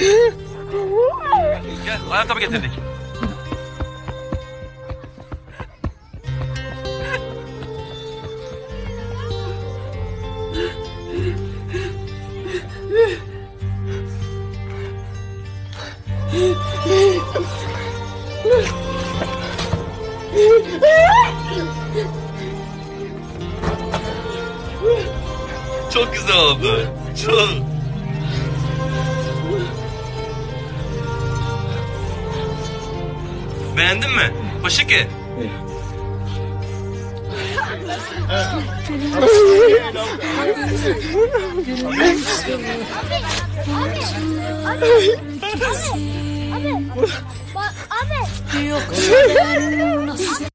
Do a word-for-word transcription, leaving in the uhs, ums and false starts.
Gel, ayakkabı getirdik. Çok güzel oldu. Çok. Beğendin mi? Hoşiki. Abi. Abi. Abi.